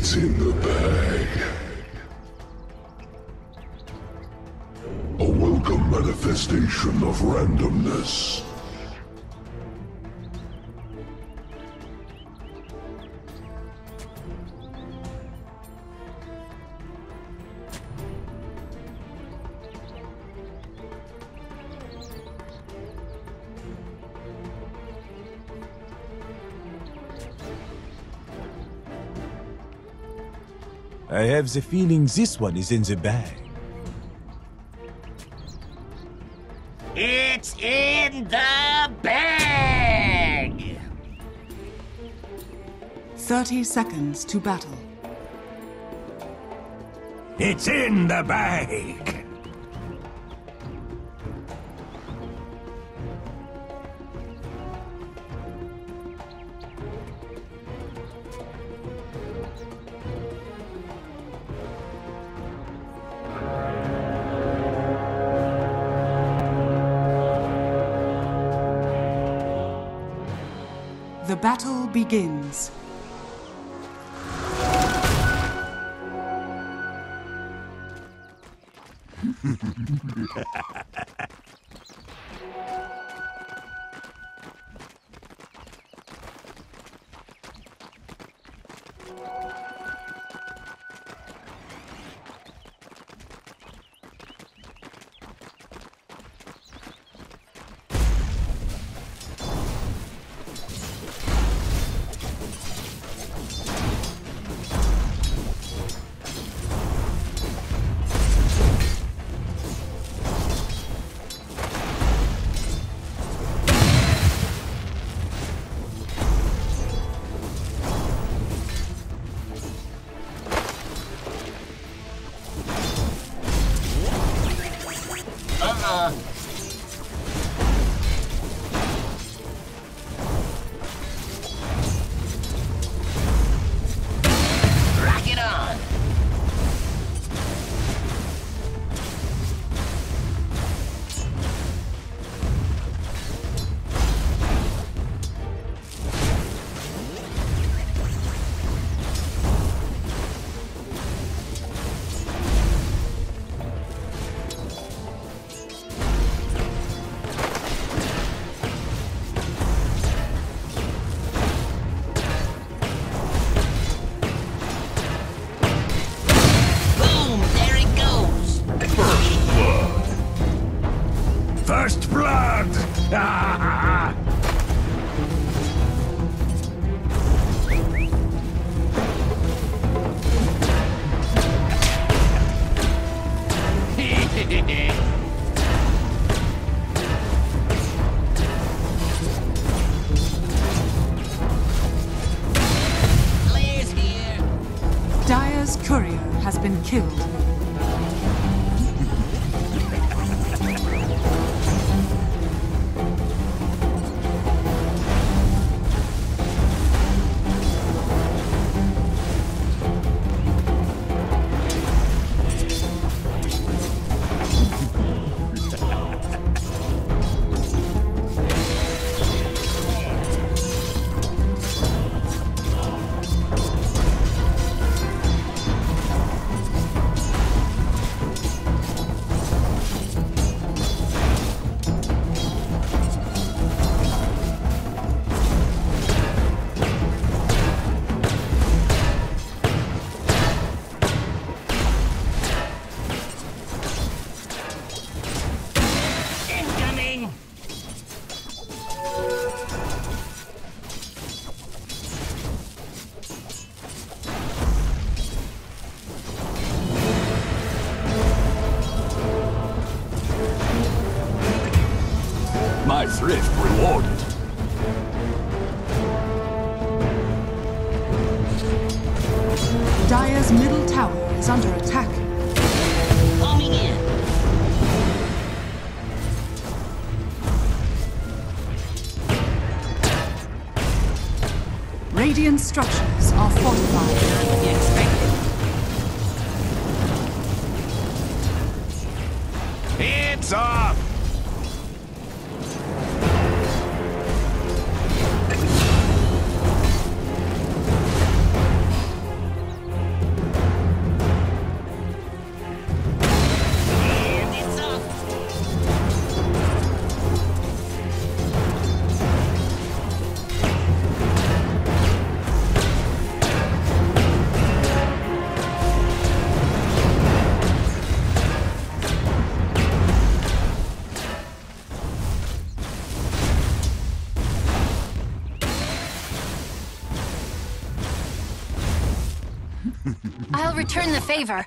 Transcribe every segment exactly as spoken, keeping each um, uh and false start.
It's in the bag. A welcome manifestation of randomness. I have the feeling this one is in the bag. It's in the bag! Thirty seconds to battle. It's in the bag! The battle begins. Uh-uh. Rock it on! First blood! Ah! Blair's here. Dire's courier has been killed. Incoming! My thrift rewarded. Dire's middle tower is under attack. Coming in. Radiant structures are fortified. Not the expected. It's off! I'll return the favor.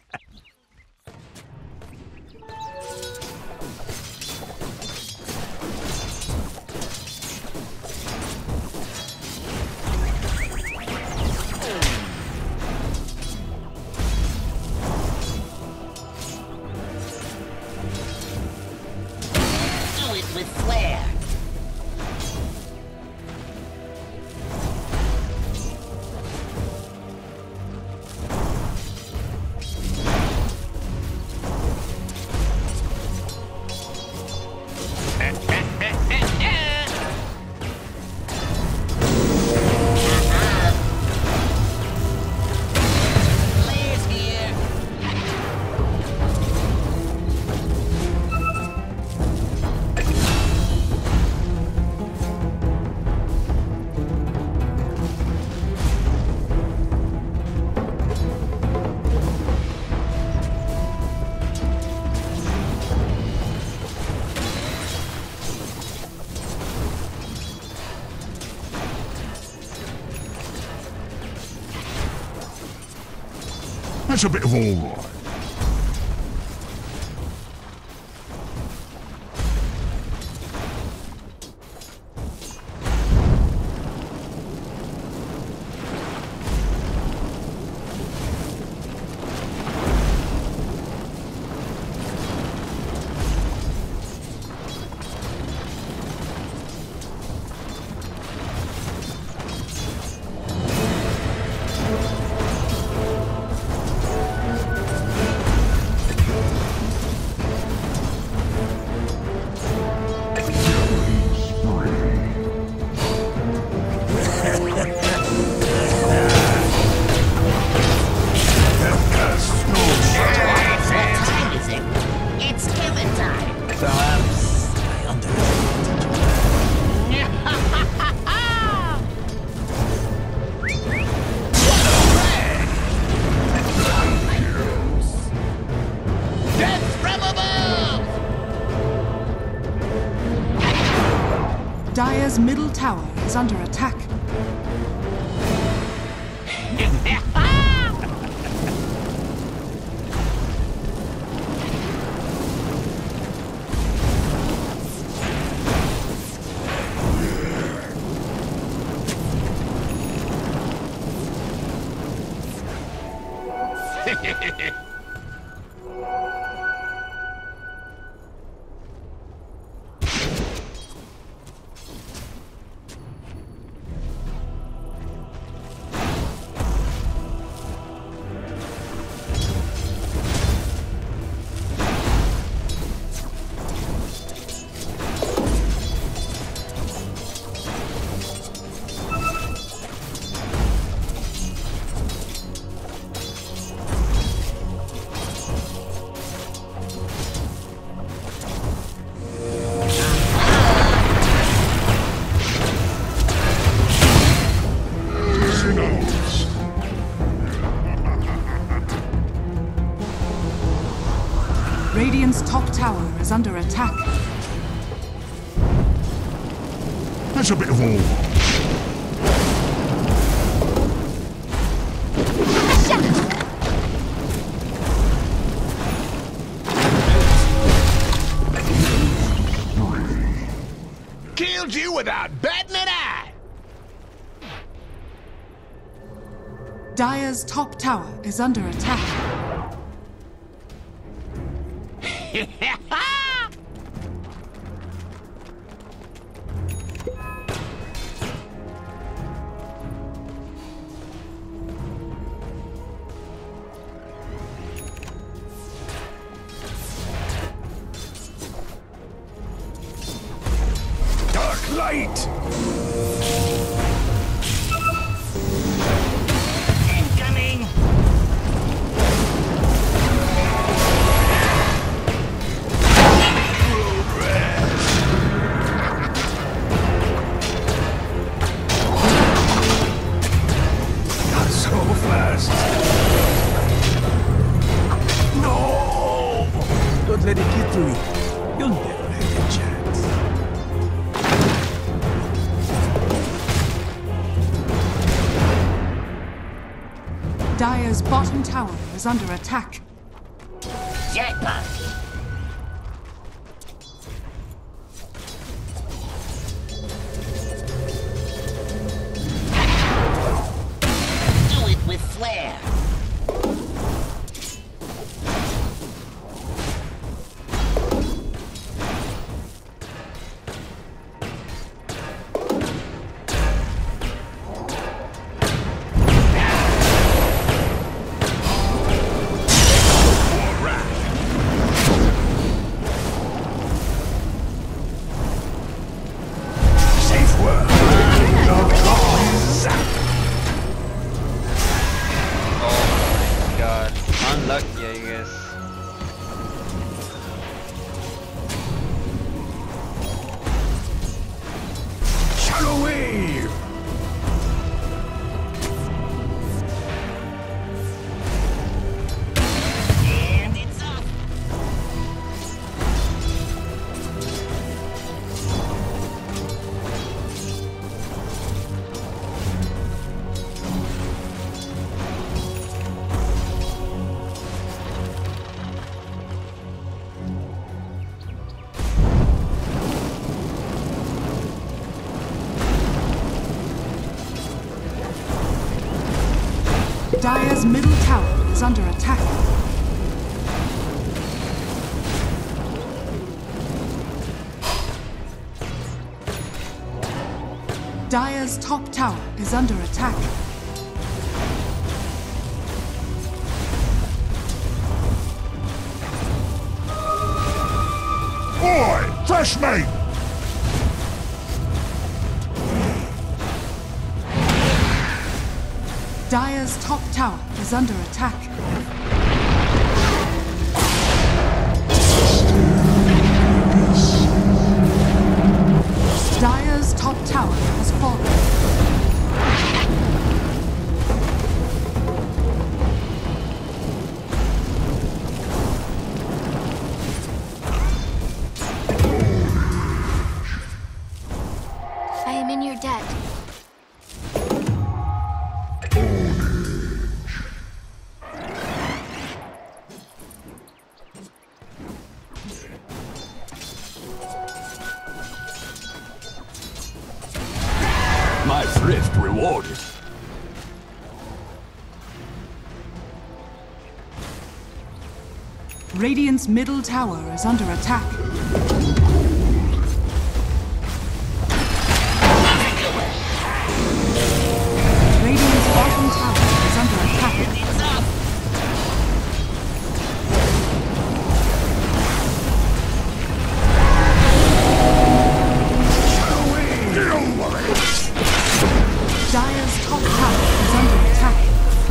Do it with flair. Players here. That's a bit of all right. What time is it? It's Kevin time. Perhaps I underestimated you. Death from above! Dire's middle tower is under attack. Radiant's top tower is under attack. That's a bit of all right. Killed you without batting an eye. Dire's top tower is under attack. Dark light. Incoming. Dire's bottom tower is under attack. Jackpot. Do it with flair. Unlucky, I guess. Shadow wave. And it's up. Dire's middle tower is under attack. Dire's top tower is under attack. Oi! Fresh meat! Dire's top tower is under attack. Dire's top tower has fallen. I am in your debt. My thrift rewarded. Radiant's middle tower is under attack. Radiant's bottom tower is under attack. It's up. Dire's top tower is under attack.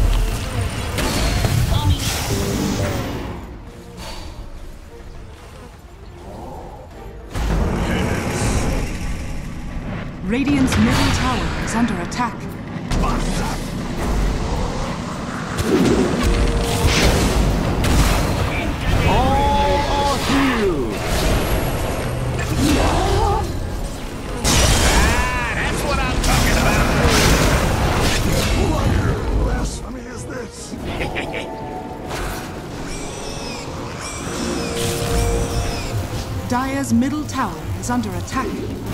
Radiant's middle tower is under attack. That's what I'm talking about. What blasphemy is this? Dire's middle tower is under attack.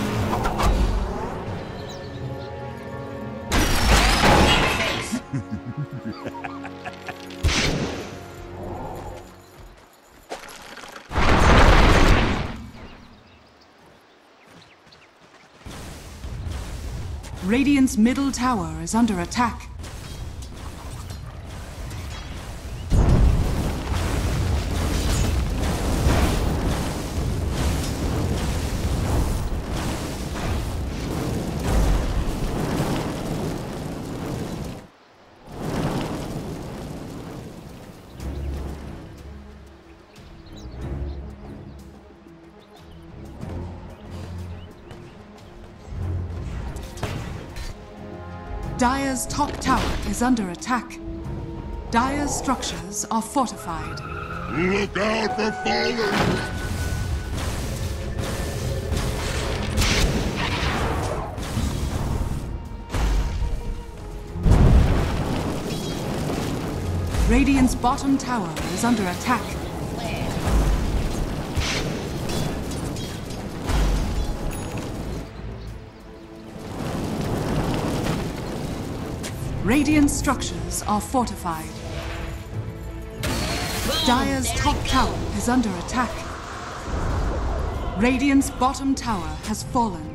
Radiant's middle tower is under attack. Dire's top tower is under attack. Dire's structures are fortified. Look out for fallen! Radiant's bottom tower is under attack. Radiant structures are fortified. Dire's top tower is under attack. Radiant's bottom tower has fallen.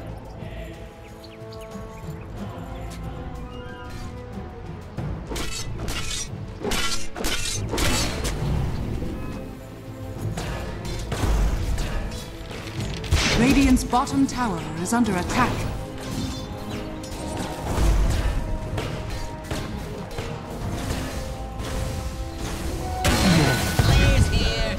Radiant's bottom tower is under attack. Players here.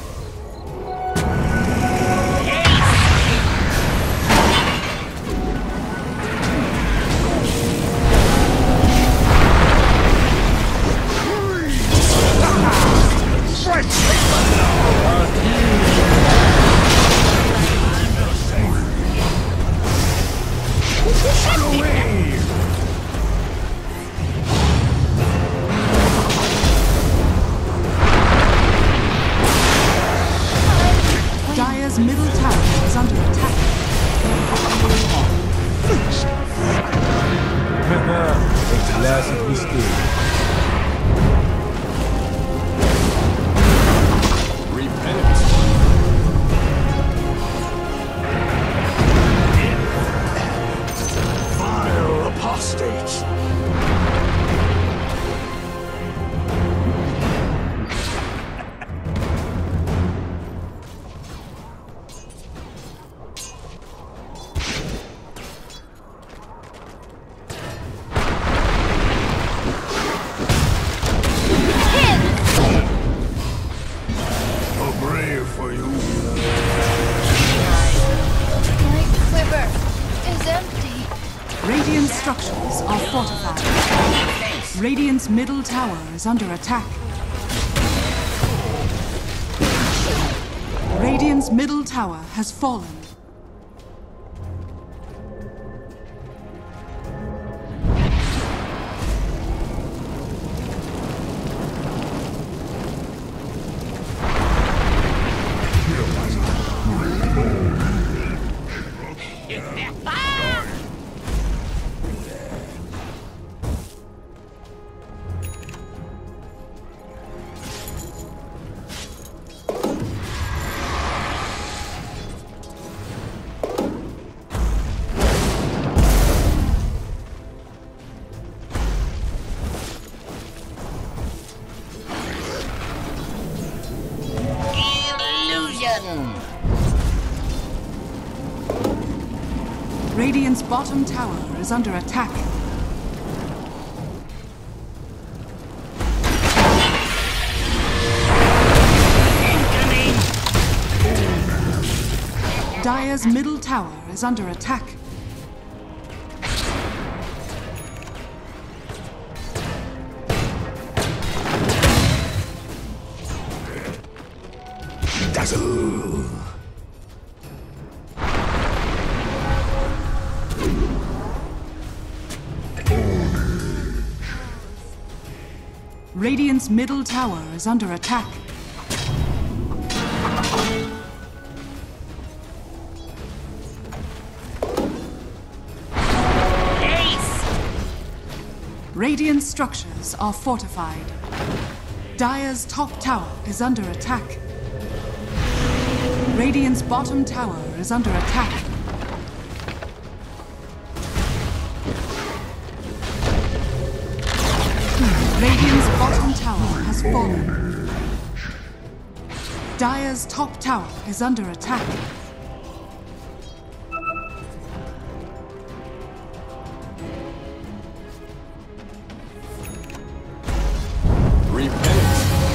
Shadow Wave! Dire's middle tower is under attack. At last it be still. Repent. Vile apostates. A grave for you. My quiver is empty. Radiant structures are fortified. Radiant's middle tower is under attack. Radiant's middle tower has fallen. Illusion. Radiant's bottom tower is under attack. Dire's middle tower is under attack. Dazzle. Radiant's middle tower is under attack. Radiant structures are fortified. Dire's top tower is under attack. Radiant's bottom tower is under attack. Radiant's bottom tower has fallen. Dire's top tower is under attack. Repent.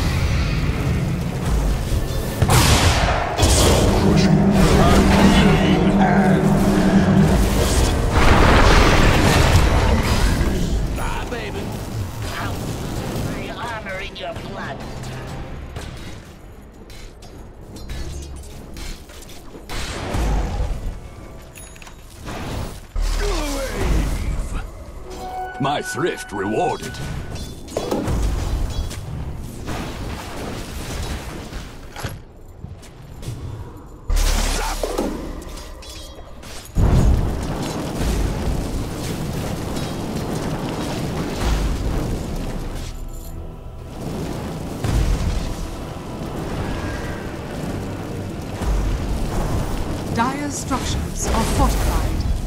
Ah, baby. Ow. My armor in your blood. My thrift rewarded. Dire's structures are fortified.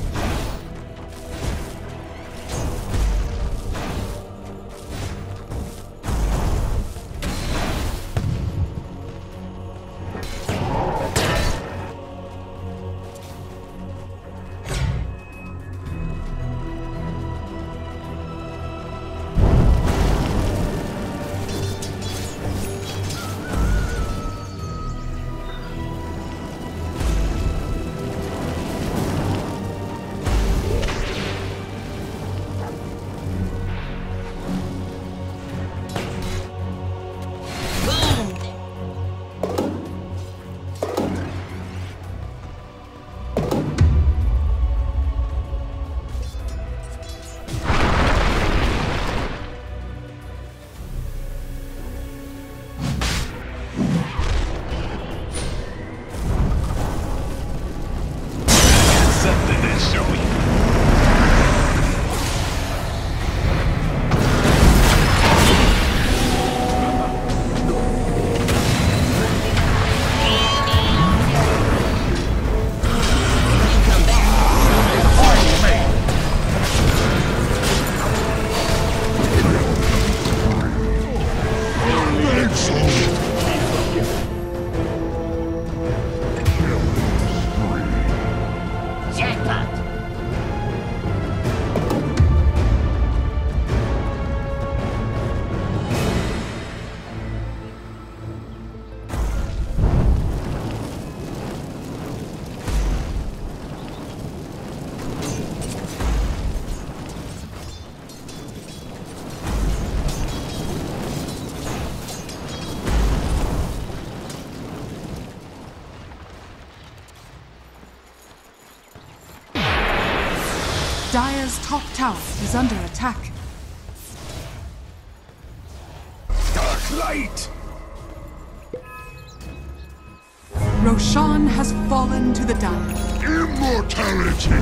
Dire's top tower is under attack. Dark light! Roshan has fallen to the Dire. Immortality!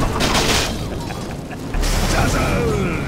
Dazzle!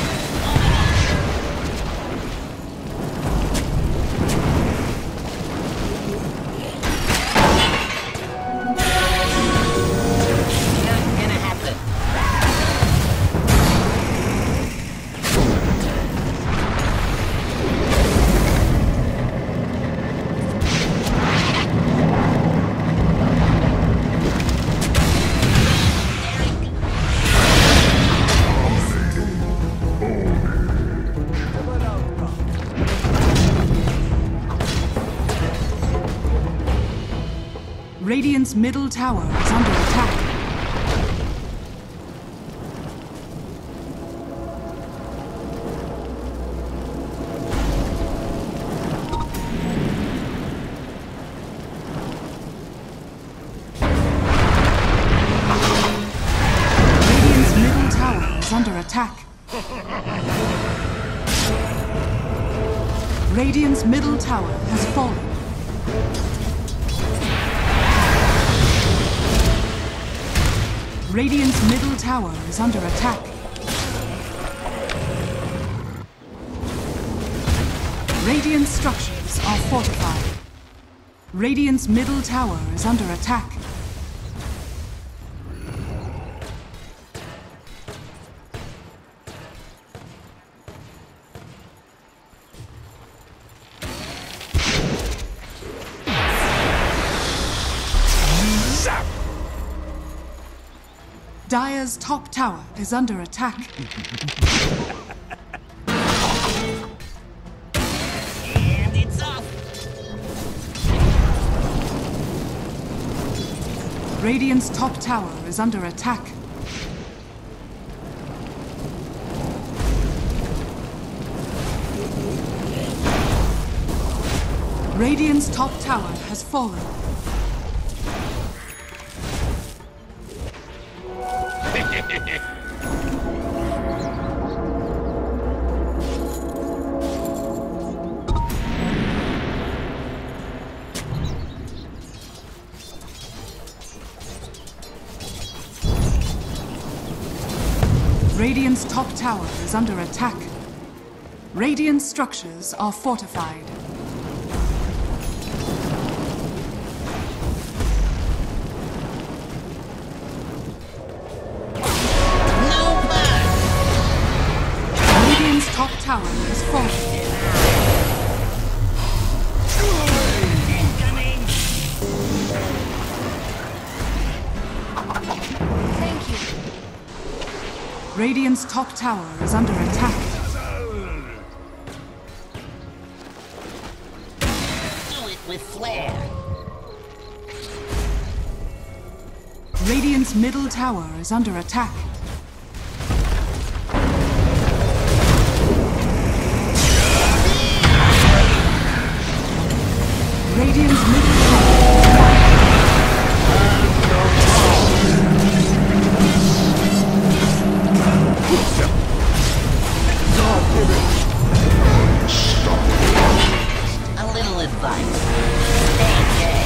Radiant's middle tower is under attack. Radiant's middle tower is under attack. Radiant's middle tower has fallen. Radiant's middle tower is under attack. Radiant structures are fortified. Radiant's middle tower is under attack. Dire's top tower is under attack. And it's off. Radiant's top tower is under attack. Radiant's top tower has fallen. Radiant's top tower is under attack. Radiant structures are fortified. tower has fallen. Thank you. Radiant's top tower is under attack. Do it with flair. Radiant's middle tower is under attack. Radiant's middle tower A little advice. Stay dead.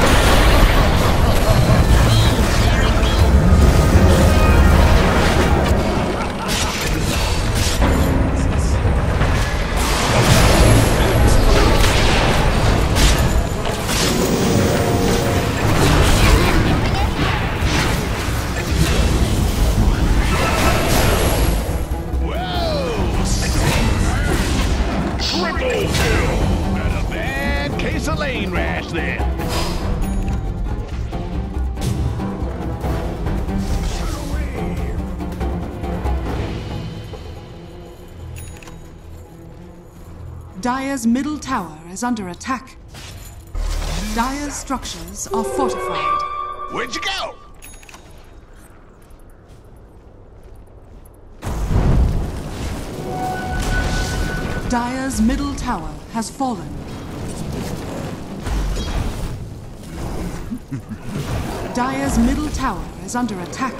Triple kill! And a bad case of lane rash there. Dire's middle tower is under attack. Dire's structures are fortified. Where'd you go? Dire's middle tower has fallen. Dire's middle tower is under attack.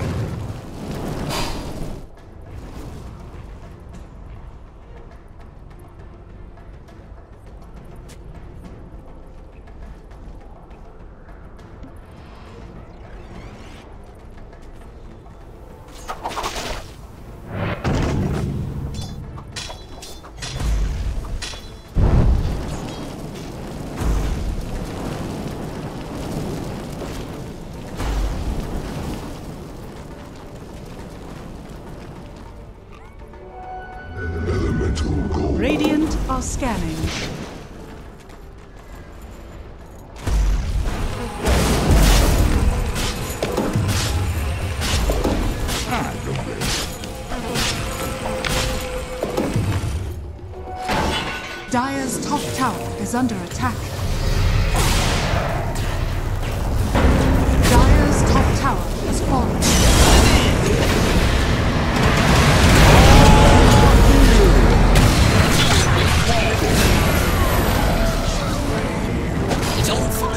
Radiant are scanning. Dire's top tower is under attack. Dire's top tower has fallen. It's over.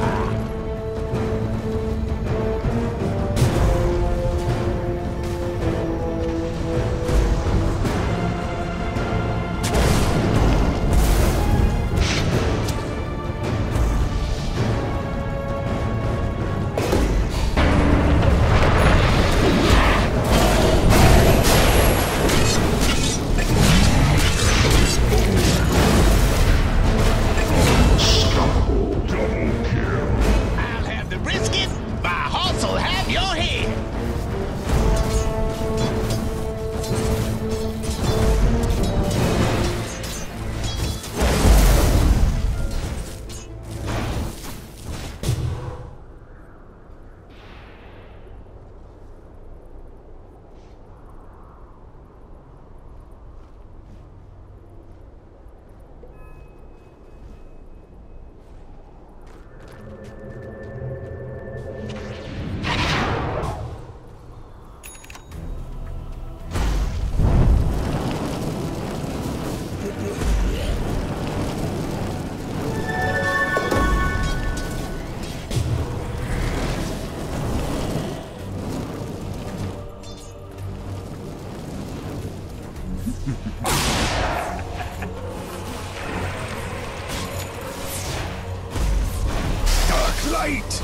I'll have the brisket. My horse will have your head. Dark light!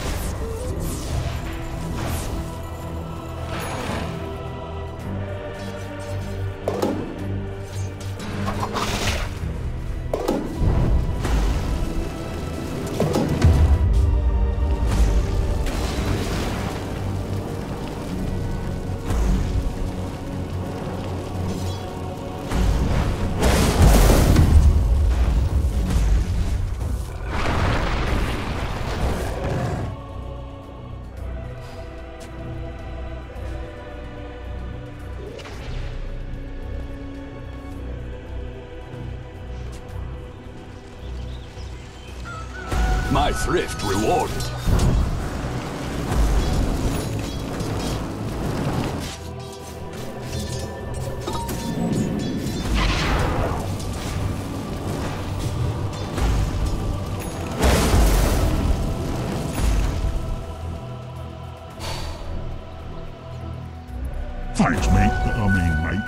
my thrift rewarded. Thanks, mate. I mean, mate.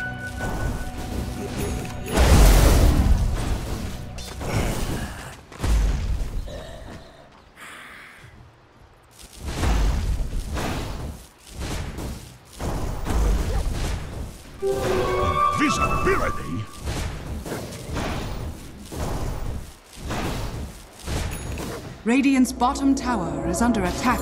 Visibility? Radiant's bottom tower is under attack.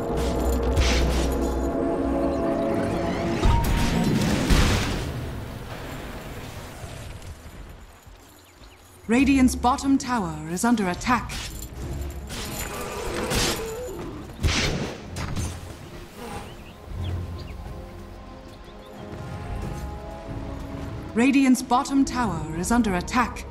Radiant's bottom tower is under attack. Radiant's bottom tower is under attack.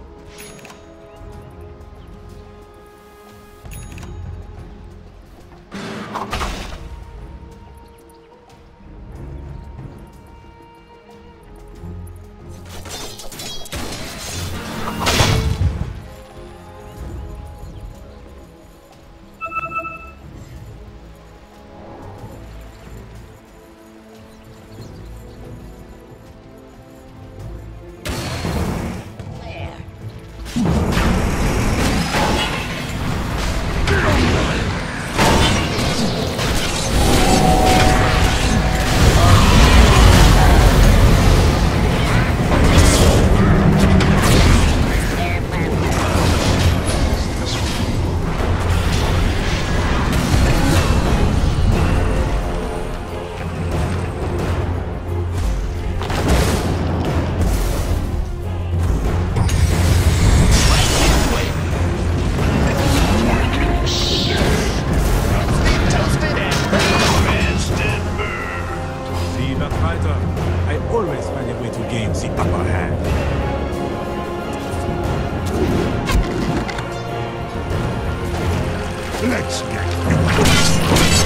I always find a way to gain the upper hand. Let's get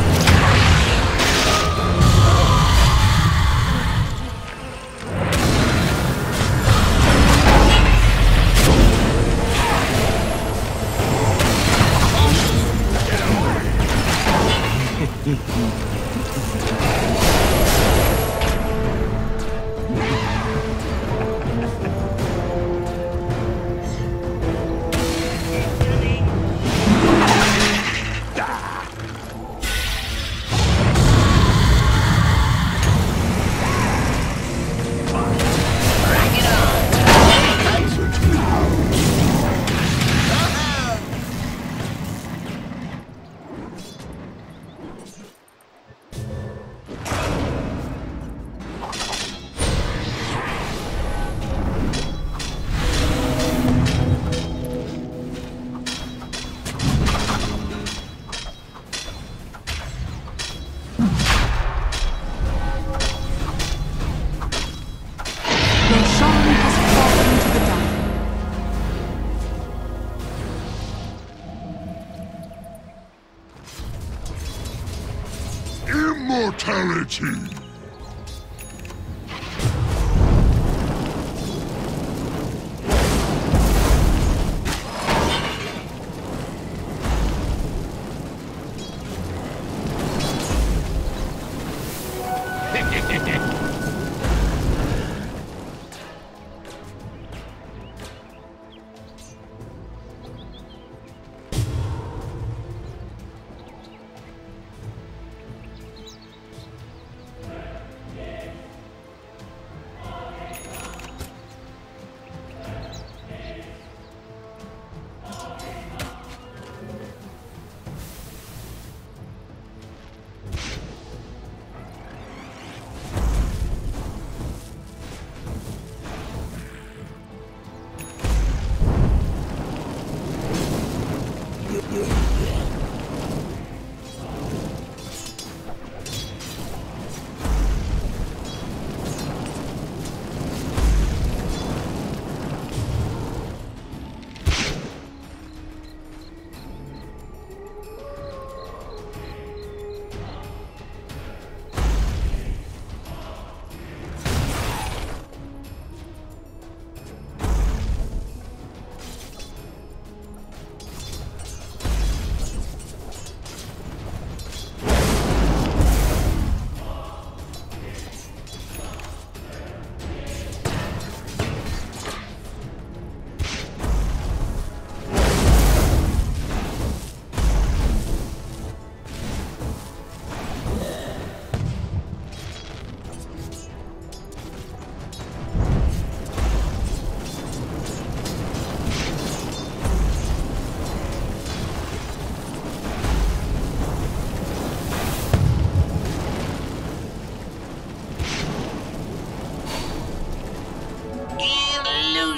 immortality.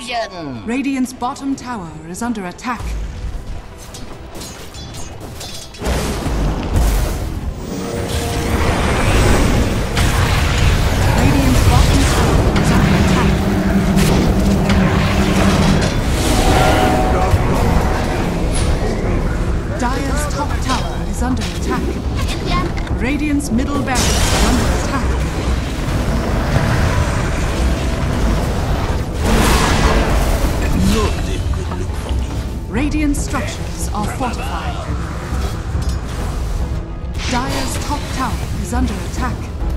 Explosion! Radiant's bottom tower is under attack. Radiant's bottom tower is under attack. Dire's top tower is under attack. Radiant's middle barracks are under attack. Radiant structures are fortified. Dire's top tower is under attack.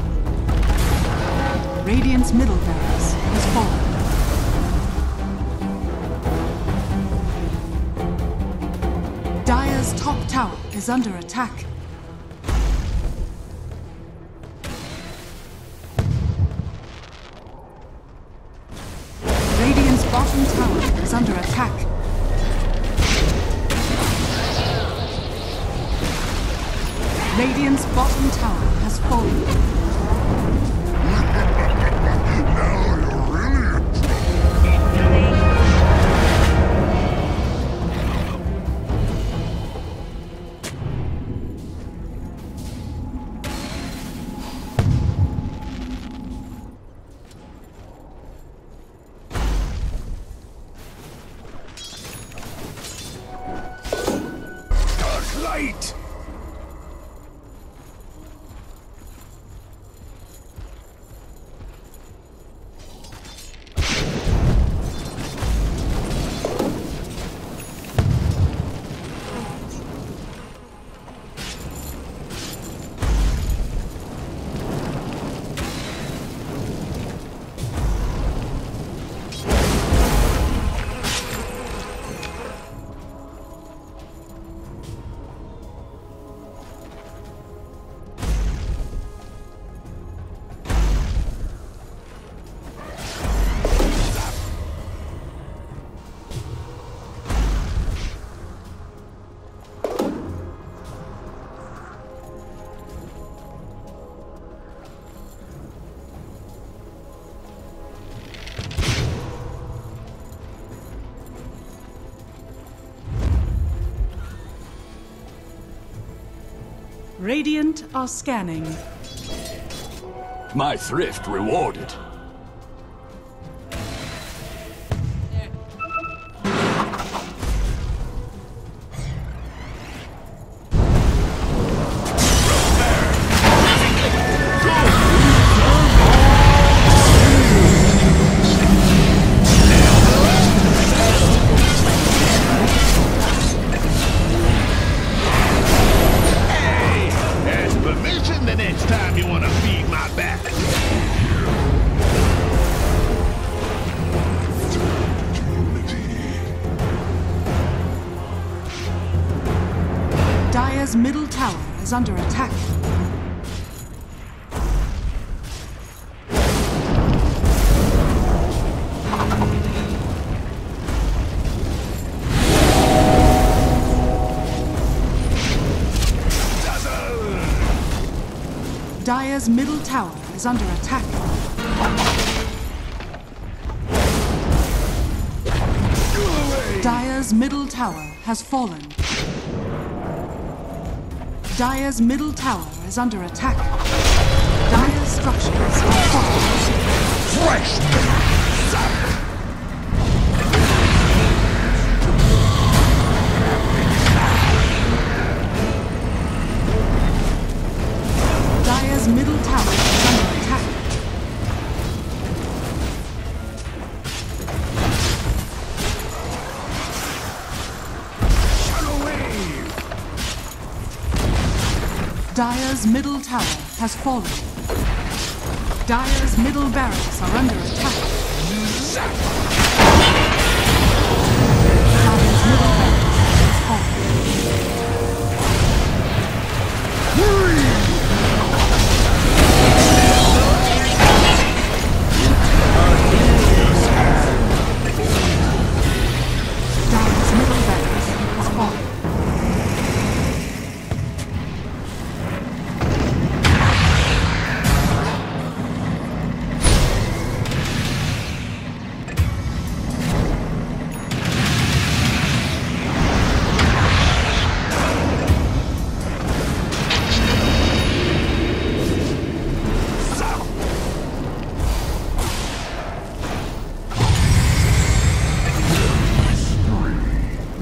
Radiant's middle barracks has fallen. Dire's top tower is under attack. Radiant's bottom tower is under attack. Radiant's bottom tower has fallen. Now you're really in trouble. Dark light! Radiant are scanning. My thrift rewarded. Dire's middle tower is under attack. Dire's middle tower is under attack. Dire's middle tower has fallen. Dire's middle tower is under attack. Dire's structures are fortified. Fresh! Dire's middle tower is under attack. Dire's middle tower has fallen. Dire's middle barracks are under attack. Dire's middle barracks has fallen. Dire's middle barracks has fallen.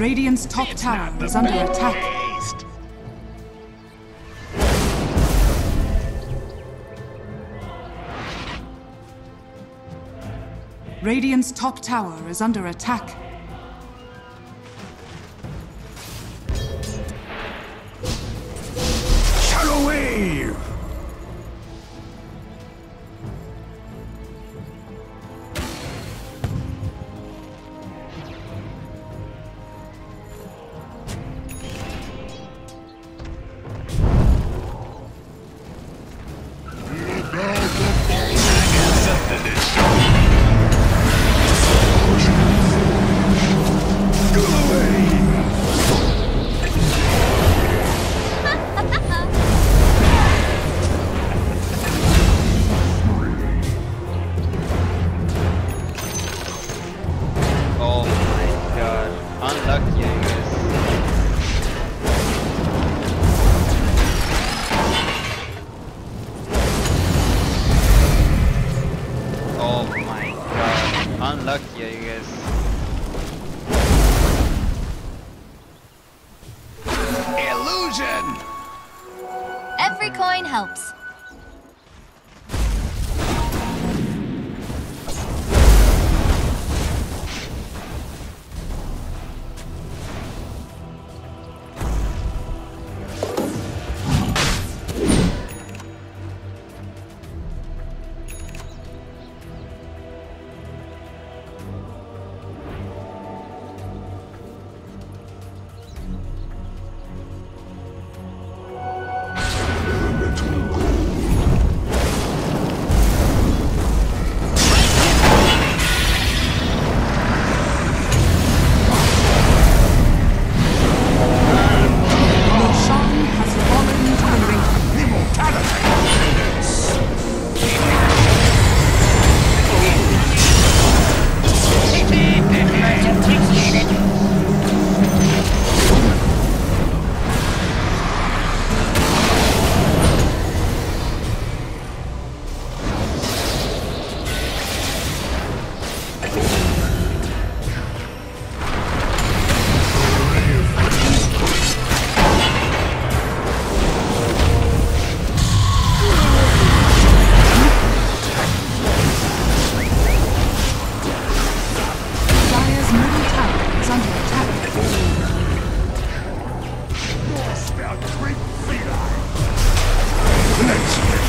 Radiant's top It's tower not the is under big attack. taste. Radiant's top tower is under attack. Shadow wave! Something to show. Go away! Oh my god. Unlucky, I guess. Oh my god. Unlucky, I guess. Illusion! Every coin helps. Roshan has fallen to the ring. Immortality! Dire's middle tower is under attack. About great feline! Let's get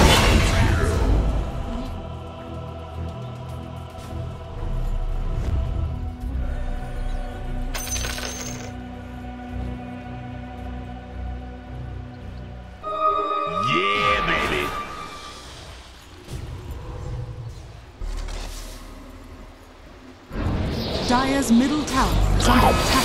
Yeah, baby. Dire's middle tower is under attack.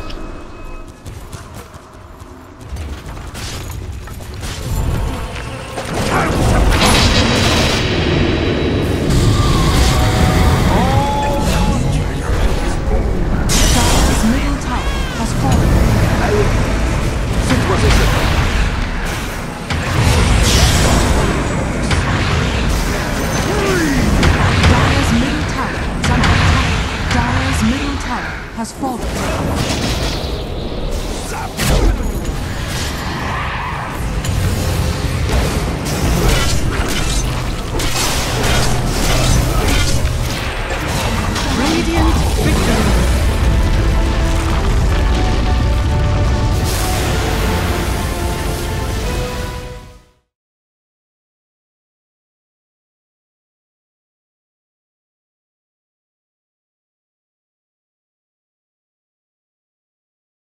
Dire's middle tower has fallen. Dire's middle tower is under attack. Dire's middle tower has fallen.